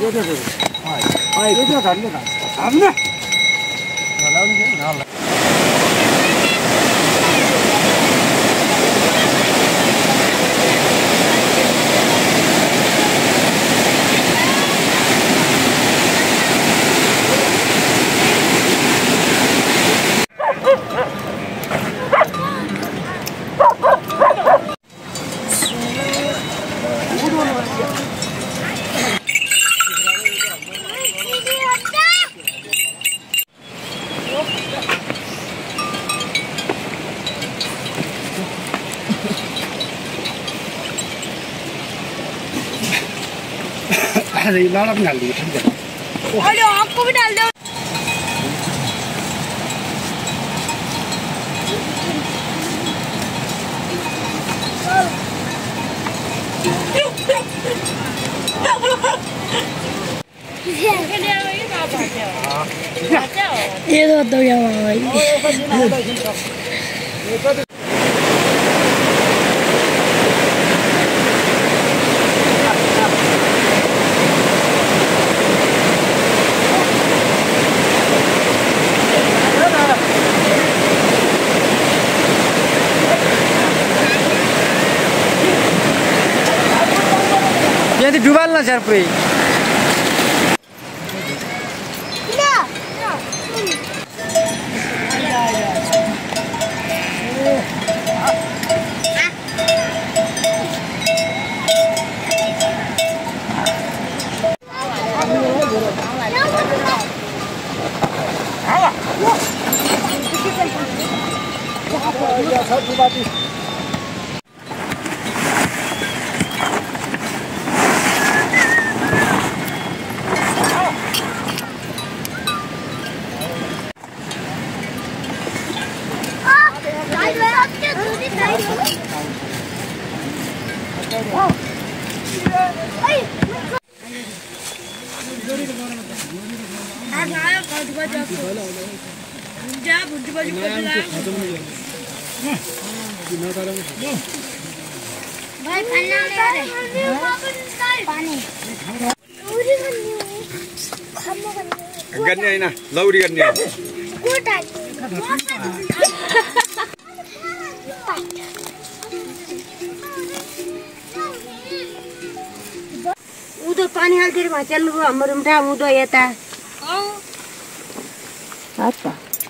अरे लाला भी डाल दिया ठीक है। अरे आपको भी डाल दो। ये तो क्या भाई। यदि डुबाल न सर पुरै गर्ने हैन लौरी गर्ने उदो पानी हाल्तिर भाचेल हाम्रो उम्टा उदो यता अच्छा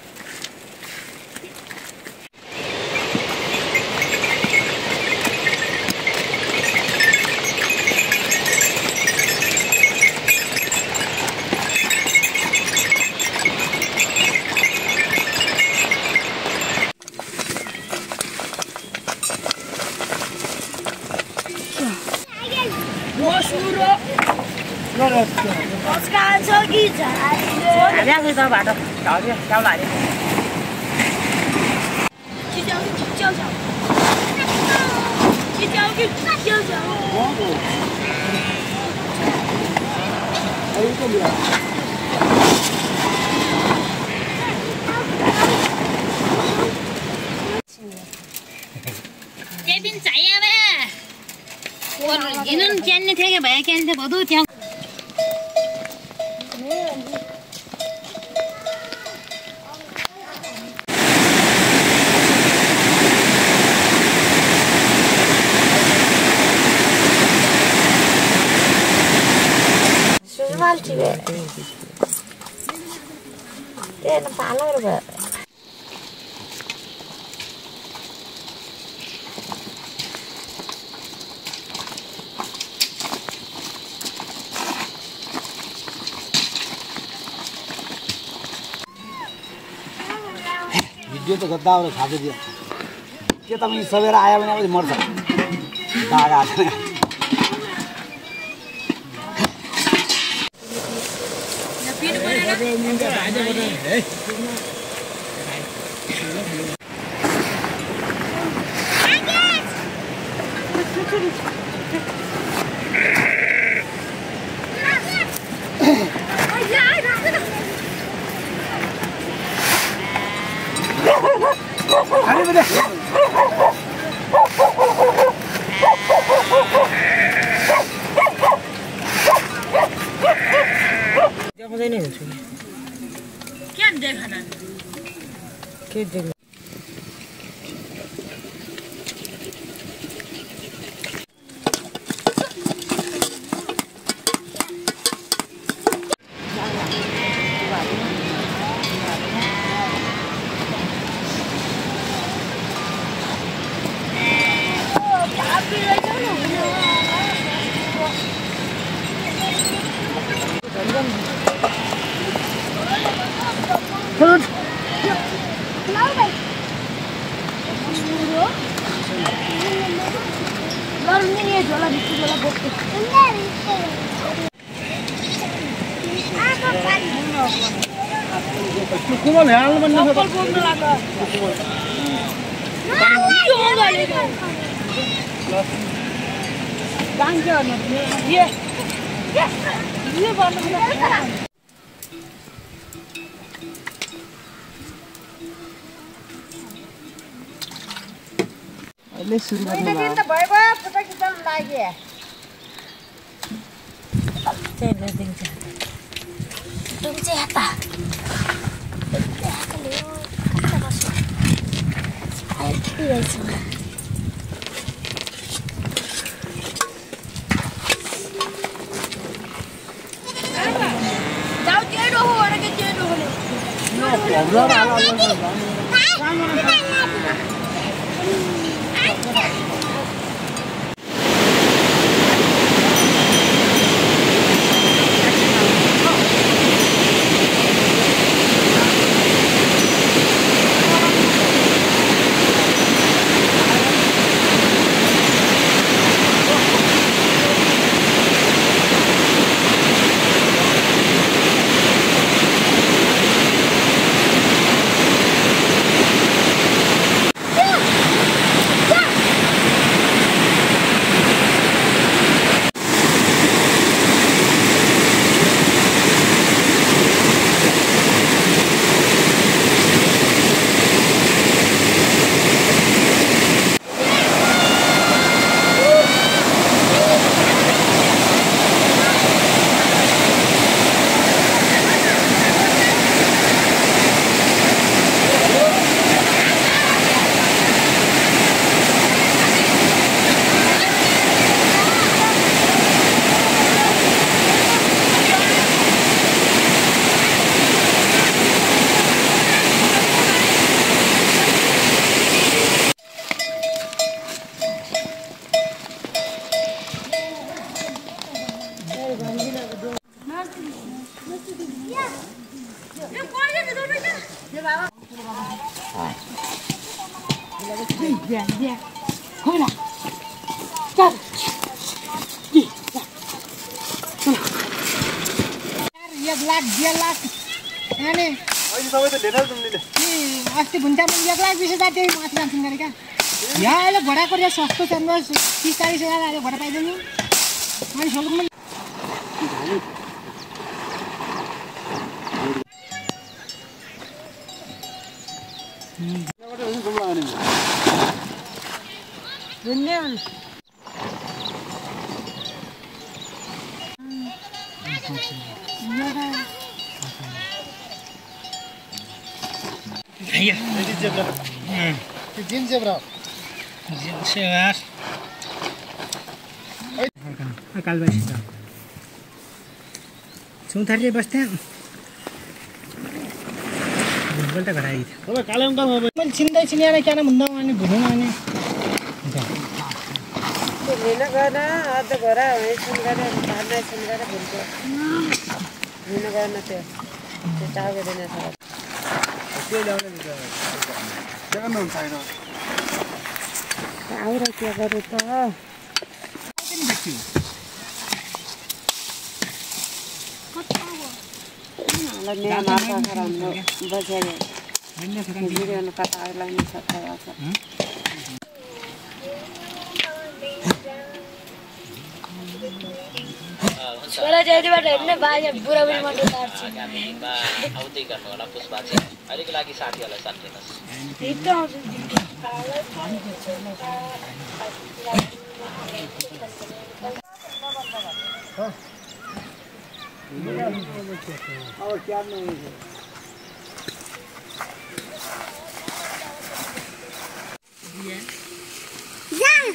इन्होंने चैन थे कि भाई कैन थे बहुत क्या सुजवाल चिवे ये न पालो रे भिडियो तो गद्दा और खा दिया के तपाईं सवेरा आयो भने अब मर्छ दागा छैन अरे बेटा अहिले सुरु गर्नु अस्ति भुन्टामा 1,20,000 त्यही माथि जान्छन् गरेका यहाँ अहिले घोडाको रेट सस्तो छ 30-40,000 अहिले घोडा पाइँदैन अनि सोलुकमा चौथारी बस्थे भुलपल्ट घटाइ थियो मैले चिन्दै चिनिएन क्या भन्दा अनि भुलौँ अनि के गरौँ त छोरा जयबाट हेर्ने बाजे बुढाबुढी मात्रै तार्छ आउँदै गर्नु होला पुष्पा चाहिँ अहिलेको लागि साथीहरूलाई साथ्दिनुहोस् अब क्या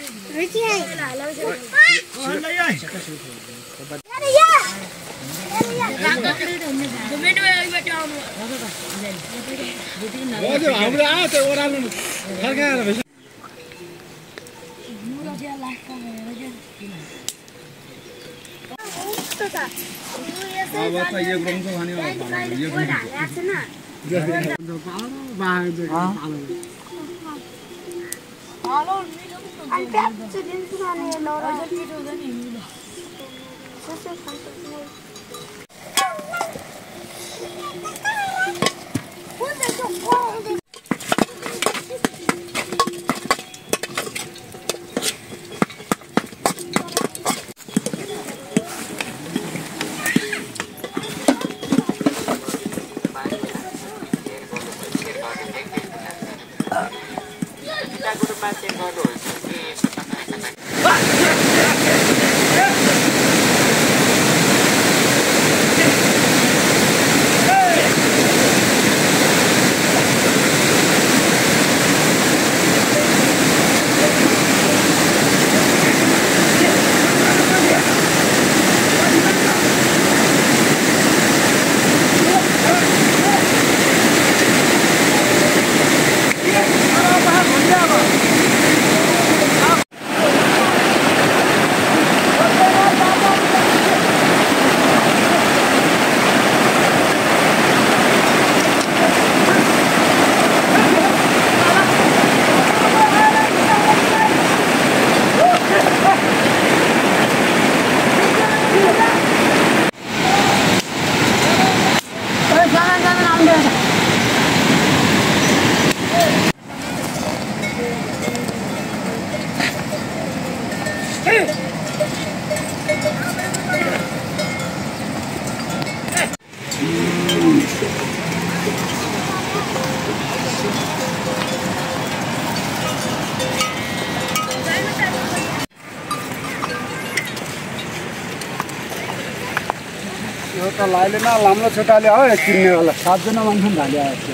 यो त लाइले न लाम्रो छोटाले हो किन्ने वाला 7 जना मान्छे धाले आयो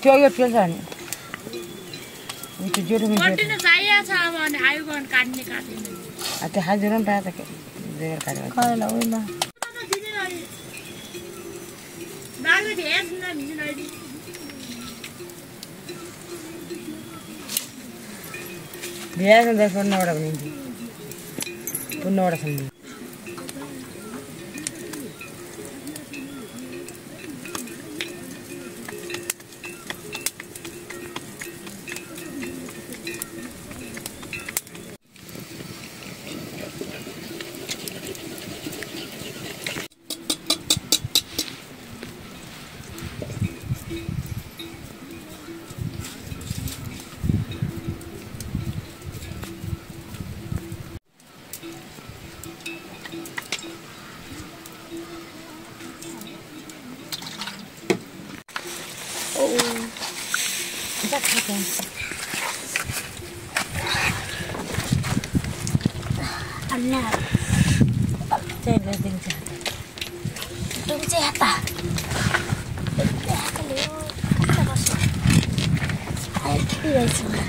त्यो यो पेल्छ नि त्यो जोरो कटिन चाहिएको छ अब अनि आयो गन काट्ने काट्ने त्यो हाजिर पनि पाए त के जेर काटेर खाला होइन बाले हेर्न मिल्दैन अहिले बिहान दर्शन नवटा पनि पुन्नवटा सम्झि Anna. Saya ding sa. Dum siapa? Iya semua.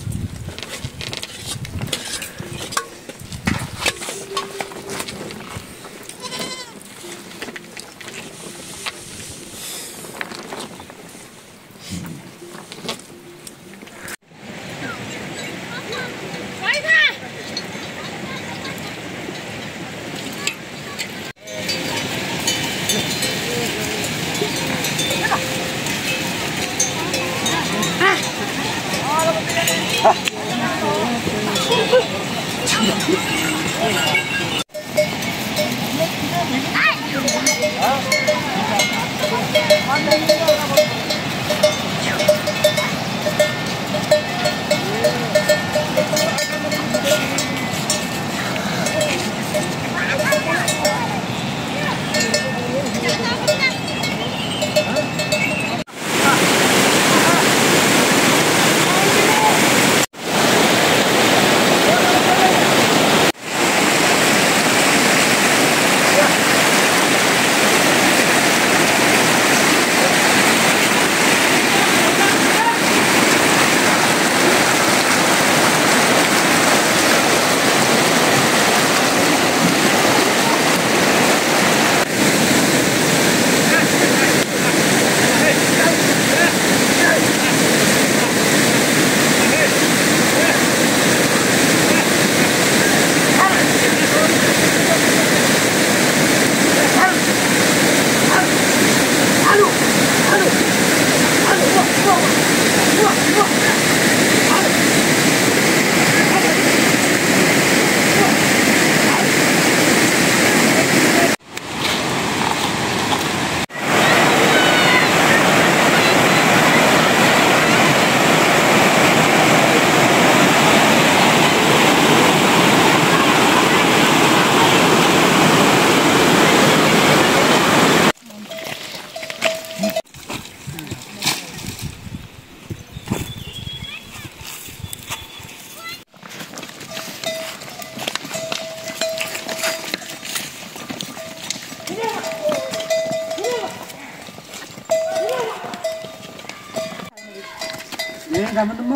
Kamu temu?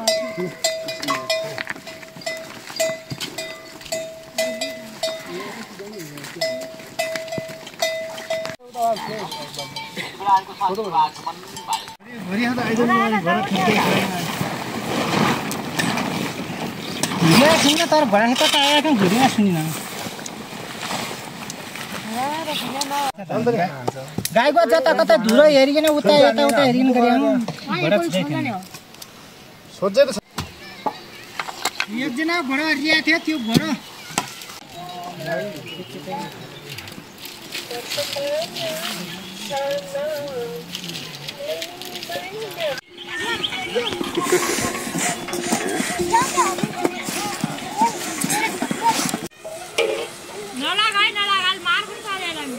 तर भरा त आएर कहाँ घुरिया सुनिन गाईको जता कता धुलो हेरिकन उता यता उता हेरिकन गरे सोध्दै त एकजना बडा रिया थियो त्यो बडा नलागाल मार पनि पर्दैन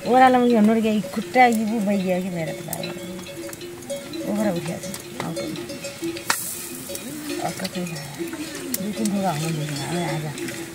ओह्रालो मुझे नोट गया खुट्टा इबू बई गया कि मेरा पता ओहरा उठा आउट अक्का तो लेकिन थोड़ा हम देखना आ जा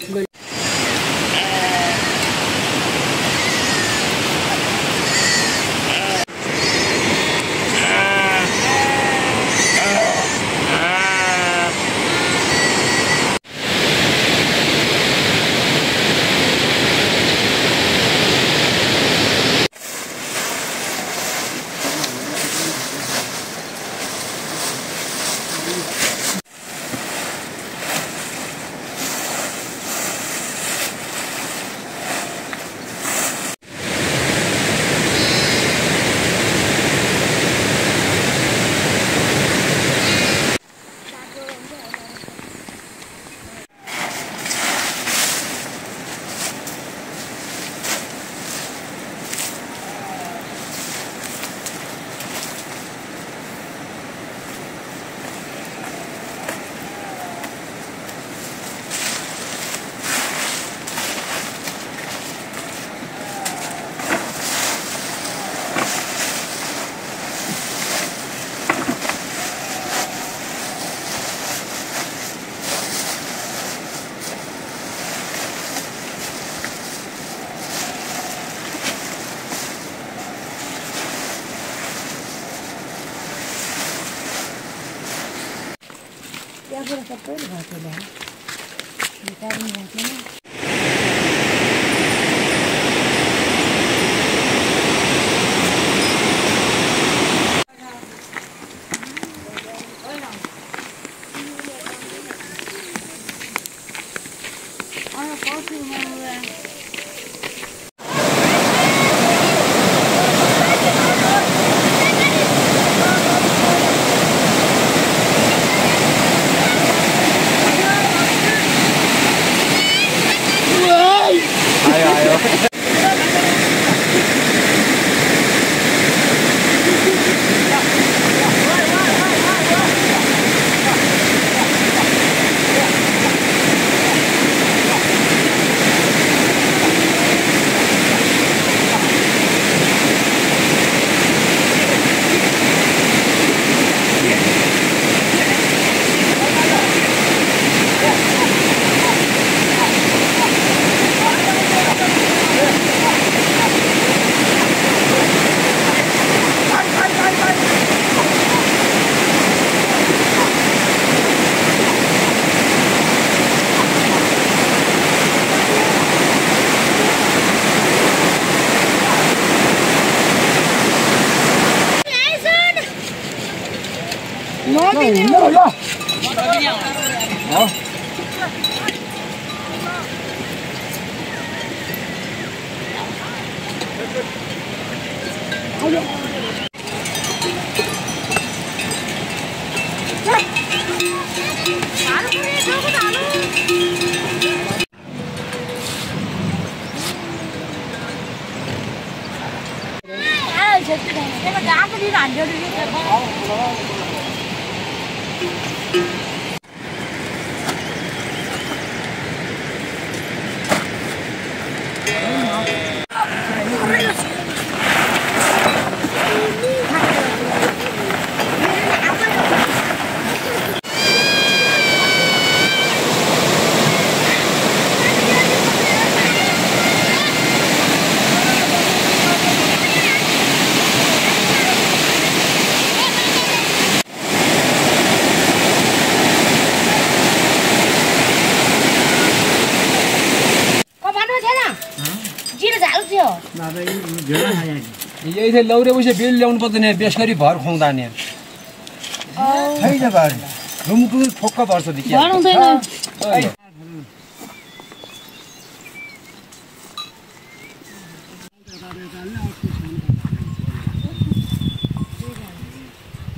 क्या पूरा सब तो भाग गया बेकार नहीं रहते ना यही थे लौरे उसे बिल ल्याउनु पर्दैन बेसरी भर खुवाउँदा नि छैन भर रुमटु ठोक्क पर्छ देखि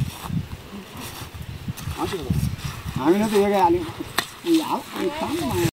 हामीले त एकै हाल्यौँ